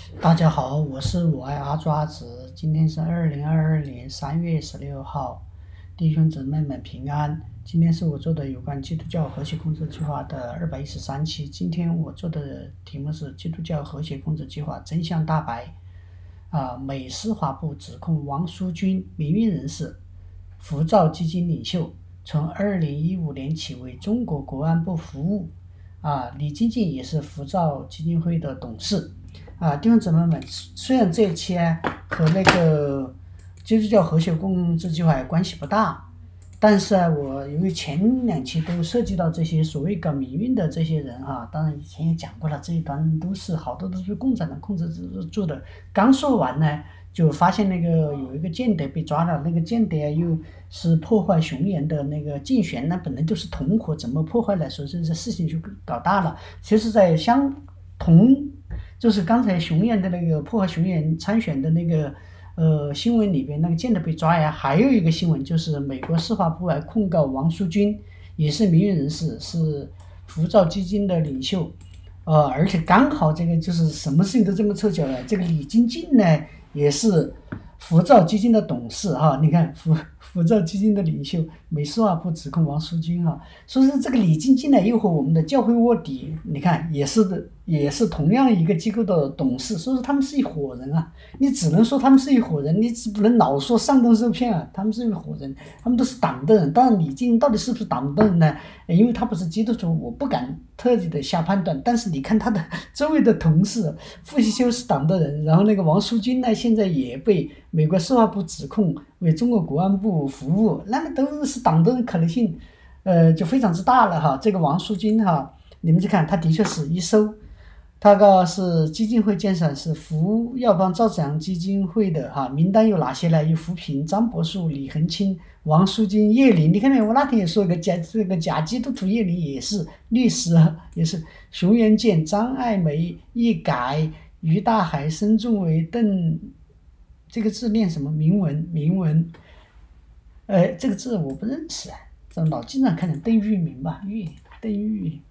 大家好，我爱阿抓子。今天是2022年3月16号，弟兄姊妹们平安。今天是我做的有关基督教和谐控制计划的213期。今天我做的题目是基督教和谐控制计划真相大白。美司法部指控王淑君民运人士、浮躁基金领袖，从2015年起为中国国安部服务。李金进也是浮躁基金会的董事。弟兄姊妹们，虽然这一期和那个基督教和谐控制计划关系不大，但是我由于前2期都涉及到这些所谓搞民运的这些人当然以前也讲过了，这一端好多都是共产党控制住的。刚说完呢，就发现那个有一个间谍被抓了，那个间谍又是破坏熊原的那个竞选，那本来就是同伙，怎么破坏了？所以这事情就搞大了。其实，在就是刚才熊原的那个破坏熊原参选的那个新闻里边，那个间谍被抓呀，还有一个新闻就是美国司法部控告王淑君，也是民运人士，是浮躁基金的领袖，而且刚好这个就是什么事情都这么凑巧了，这个李金进呢也是浮躁基金的董事你看浮躁基金的领袖，美司法部指控王淑君所以说这个李金进呢又和我们的教会卧底，你看也是同样一个机构的董事，所以说他们是一伙人你只能说他们是一伙人，你只不能老说上当受骗他们是一伙人，他们都是党的人。当然李金到底是不是党的人呢？因为他不是基督徒，我不敢特地的下判断。但是你看他的周围的同事，傅习修是党的人，然后那个王淑君呢，现在也被美国司法部指控为中国国安部服务，那么都是党的人，可能性就非常之大了这个王淑君你们去看，他的确是一搜，他是基金会建设，是福耀邦赵子阳基金会的名单有哪些呢？有扶贫、张伯树、李恒清、王淑君、叶林。你看没有？我那天也说这个假基督徒叶林也是律师也是熊元健、张爱梅、易改、于大海、申仲维、邓，这个字念什么？铭文，这个字我不认识这老经常看见邓玉明吧？邓玉，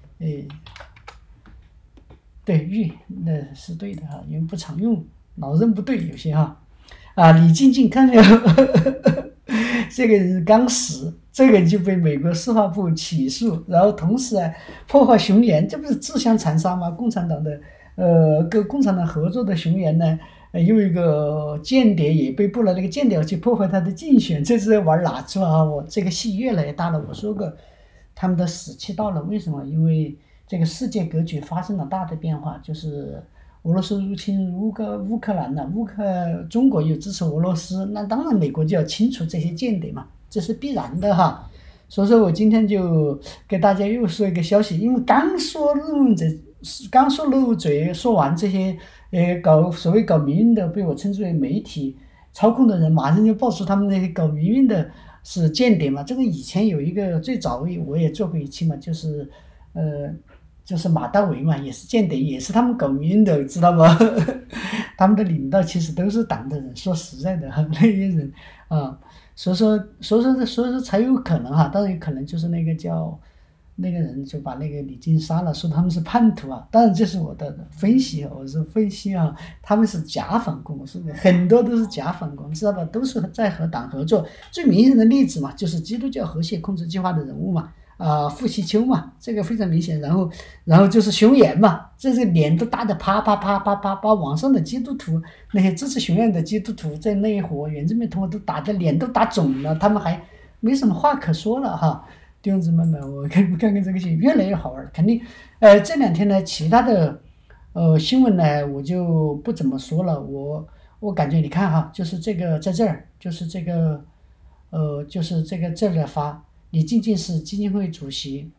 对，玉那是对的因为不常用，老认不对有些李金进看没有？这个人刚死，这个就被美国司法部起诉，然后同时破坏熊原，这不是自相残杀吗？共产党的跟共产党合作的熊原呢，又一个间谍也被捕了，那个间谍要去破坏他的竞选，这是玩哪出我这个戏越来越大了。我说过，他们的死期到了，为什么？因为这个世界格局发生了大的变化，就是俄罗斯入侵乌克兰了，中国又支持俄罗斯，那当然美国就要清除这些间谍嘛，这是必然的所以说我今天就给大家又说一个消息，因为刚说漏嘴说完这些所谓搞民运的，被我称之为媒体操控的人，马上就爆出他们那些搞民运的是间谍嘛。这个以前有一个最早我也做过一期嘛，就是马大为嘛，也是间谍，也是他们搞民运的，知道吗？他们的领导其实都是党的人，说实在的那些人所以说才有可能当然有可能就是那个人就把那个李金杀了，说他们是叛徒当然这是我的分析我是分析他们是假反共，是不是很多都是假反共，知道吧？都是在和党合作。最明显的例子嘛，就是基督教和谐控制计划的人物嘛，傅习秋嘛，这个非常明显。然后就是熊原嘛，这个脸都打得啪啪啪啪啪，把网上的基督徒，那些支持熊原的基督徒在那一伙原住民同胞都打得脸都打肿了，他们还没什么话可说了弟兄姊妹们，我看这个戏越来越好玩了，肯定这2天呢，其他的新闻呢我就不怎么说了。我感觉你看就是这个在这儿，就是这个这儿发李金进是基金会主席，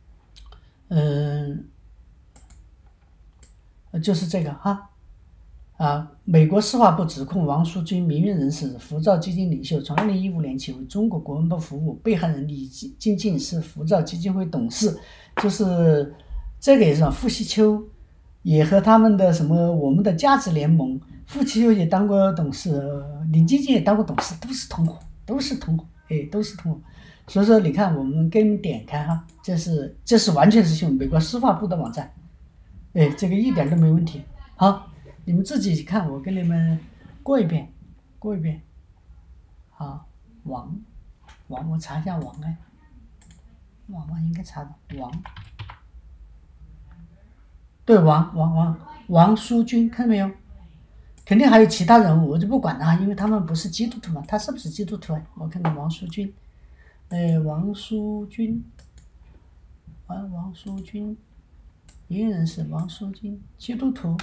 就是这个美国司法部指控王淑君民运人士、浮躁基金领袖，从2015年起为中国国安部服务，被害人李金进是浮躁基金会董事，就是这个也是傅习秋也和他们的我们的价值联盟，傅习秋也当过董事，李金进也当过董事，都是同伙。所以说你看，我们给你们点开这是完全是用美国司法部的网站，这个一点都没问题。好， 你们自己看，我给你们过一遍，过一遍。好，王，我查一下王哎，王应该查的王，对王书君，看到没有？肯定还有其他人物，我就不管他，因为他们不是基督徒嘛。他是不是基督徒？我看看王书君，王书君，王书君，名人是王书君，基督徒，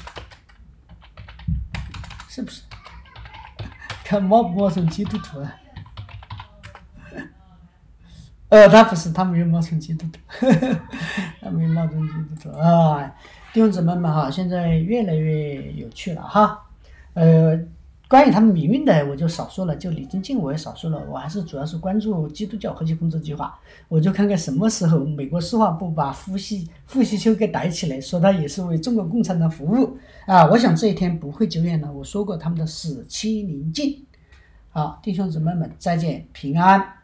是不是？看冒不冒充基督徒啊？他不是，他没有冒充基督徒，他没有冒充基督徒啊！弟兄姊妹们哈，现在越来越有趣了哈。关于他们民运的我就少说了，就李金静我也少说了，我还是主要是关注基督教核心控制计划，我就看看什么时候美国司法部把傅西秋给逮起来，说他也是为中国共产党服务啊！我想这一天不会久远了。我说过他们的死期临近。好，弟兄姊妹们，再见，平安。